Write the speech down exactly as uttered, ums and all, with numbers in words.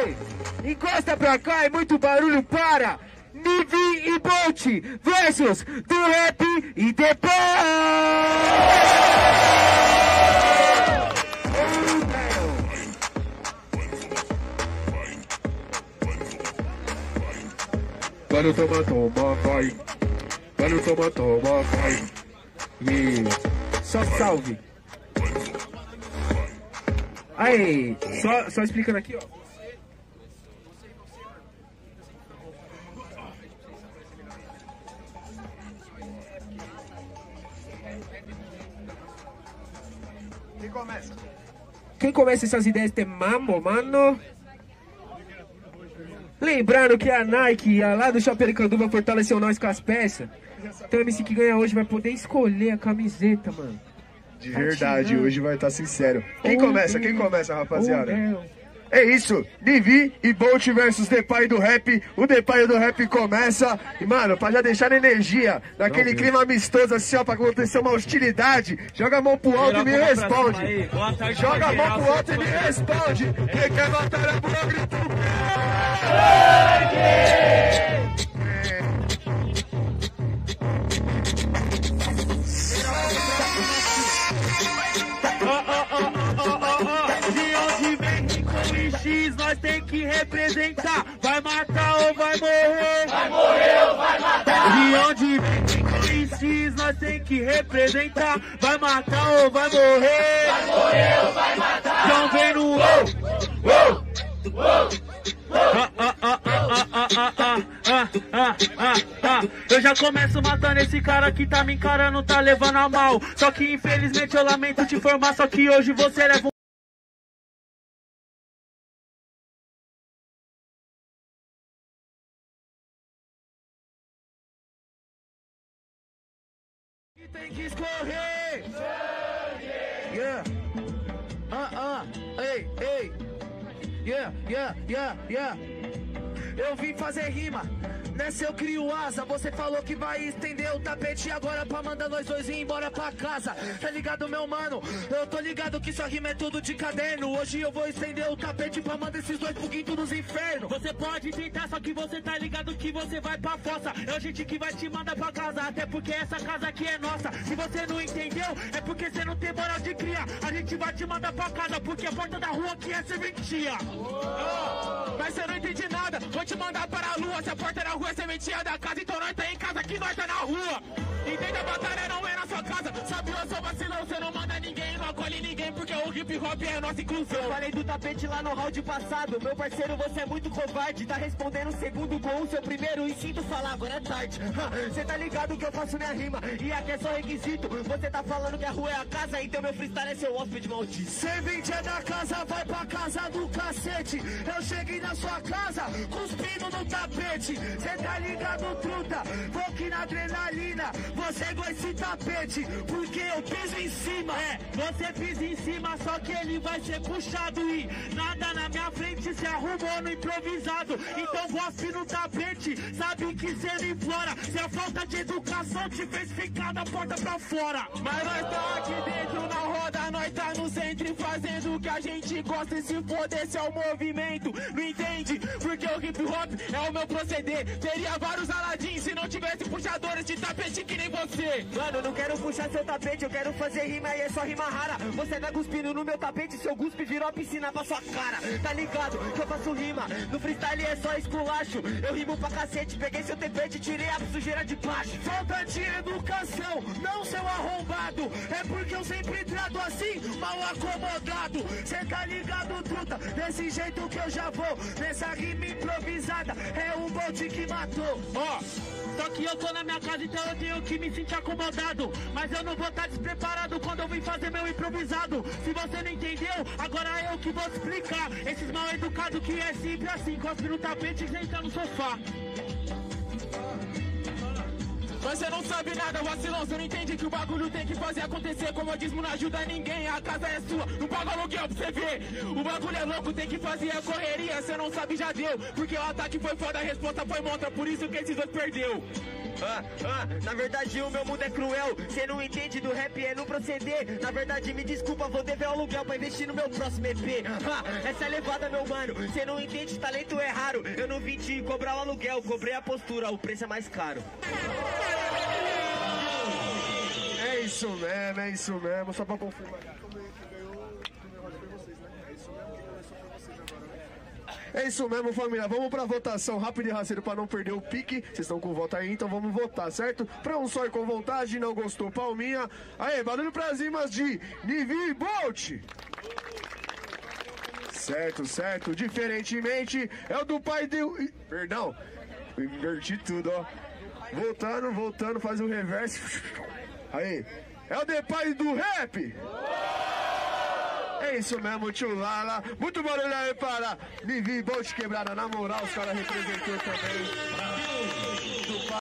Ei, encosta pra cá e muito barulho para Nivi e Bolt versus do Rap e depois. Mano, toma, toma, vai. Mano, toma, toma, vai. E só salve. Aí, só, só explicando aqui, ó. Quem começa? Quem começa essas ideias tem mambo, mano? Lembrando que a Nike, a lá do Shopping Aricanduva, fortaleceu nós com as peças. Então o M C que ganha hoje vai poder escolher a camiseta, mano. De verdade, hoje vai estar sincero. Quem começa? Quem começa, rapaziada? É isso, Nivi e Bolt versus Depay do Rap. O Depay do Rap começa. E, mano, pra já deixar na energia, naquele clima amistoso assim, ó, pra acontecer uma hostilidade, joga a mão pro alto e me responde. Joga a mão pro alto e me responde. Quem quer matar a boa, grita o nós tem que representar. Vai matar ou vai morrer? Vai morrer ou vai matar? De onde vem com X, nós tem que representar. Vai matar ou vai morrer? Vai morrer ou vai matar? Então vem no uou, uou, uou, ah, ah, ah, ah, ah, ah, ah, ah, ah, ah, ah. Eu já começo matando esse cara que tá me encarando, tá levando a mal. Só que infelizmente eu lamento te informar, só que hoje você leva um... Tem que escorrer. Yeah. Ah, ah. Ei, ei. Yeah, yeah, yeah, yeah. Eu vim fazer rima. Nessa eu crio asa. Você falou que vai estender o tapete agora pra mandar nós dois ir embora pra casa. Tá ligado, meu mano? Eu tô ligado que sua rima é tudo de caderno. Hoje eu vou estender o tapete pra mandar esses dois pro quinto dos infernos. Você pode tentar, só que você tá ligado que você vai pra fossa. É a gente que vai te mandar pra casa, até porque essa casa aqui é nossa. Se você não entendeu, é porque você não tem moral de criar. A gente vai te mandar pra casa, porque a porta da rua aqui é serventia. Oh, mas você não entende nada. Vou te mandar para a lua. Se a porta da rua é sementinha da casa, então nós tá em casa, aqui nós tá na rua. Entende? A batalha não é na sua casa. Sabe, eu sou vacilão, você não manda ninguém, não acolhe ninguém, porque o hip hop é a nossa inclusão. Eu falei do tapete lá no round passado. Meu parceiro, você é muito covarde. Tá respondendo o segundo com o seu primeiro e sinto falar, agora é tarde. Você tá ligado que eu faço minha rima e aqui é só requisito. Você tá falando que a rua é a casa, então meu freestyle é seu hóspede maldito. Servente é da casa, vai pra casa do cacete. Eu cheguei na sua casa, cuspindo no tapete. Cê tá ligado, truta? Vou aqui na adrenalina. Você igual esse tapete, porque eu piso em cima. É, você pisa em cima, só que ele vai ser puxado. E nada na minha frente se arrumou no improvisado. Então gospe no tapete, sabe que cê não implora. Se a falta de educação te fez ficar da porta pra fora. Mas nós tá aqui dentro na roda, nós tá no centro fazendo o que a gente gosta. E se foder, esse é o movimento, não entende? Porque o hip hop é o meu proceder. Teria vários aladins se não tivesse puxadores de tapete que nem você. Mano, eu não quero puxar seu tapete, eu quero fazer rima e é só rima rara. Você tá cuspindo no meu tapete, seu guspe virou a piscina pra sua cara. Tá ligado que eu faço rima, no freestyle é só esculacho. Eu rimo pra cacete, peguei seu tapete e tirei a sujeira de baixo. Falta de educação, não seu arrombado. É porque eu sempre trato assim, mal acomodado. Cê tá ligado, truta? Desse jeito que eu já vou, nessa rima improvisada, é o Bolt que matou. Ó, oh, só que eu tô na minha casa, então eu tenho que me sentir acomodado. Mas eu não vou estar despreparado quando eu vim fazer meu improvisado. Se você não entendeu, agora eu que vou explicar. Esses mal educados que é sempre assim, cospe no tapete e senta no sofá. Mas você não sabe nada, vacilão, você não entende que o bagulho tem que fazer acontecer. Como eu disse, não ajuda ninguém, a casa é sua, não paga aluguel pra você ver. O bagulho é louco, tem que fazer a correria, você não sabe já deu. Porque o ataque foi foda, a resposta foi montra, por isso que esses dois perdeu. ah, ah. Na verdade o meu mundo é cruel. Cê não entende do rap, é não proceder. Na verdade me desculpa, vou dever o aluguel pra investir no meu próximo E P. ah, Essa é levada, meu mano. Cê não entende, talento é raro. Eu não vim te cobrar o aluguel, cobrei a postura, o preço é mais caro. É isso mesmo, é isso mesmo. Só pra confirmar. É isso mesmo, família. Vamos pra votação rápido e rasteiro pra não perder o pique. Vocês estão com voto aí, então vamos votar, certo? Pra um só e com vontade, não gostou, palminha. Aê, barulho pras rimas de Nivi e Bolt. Certo, certo. Diferentemente, é o do pai do... Perdão, eu inverti tudo, ó. Voltando, voltando, faz o reverso. Aí, é o de pai do rap. É isso mesmo, tio Lala. Muito barulho aí para Nivi e Bolt Quebrada. Na moral, os caras representou também.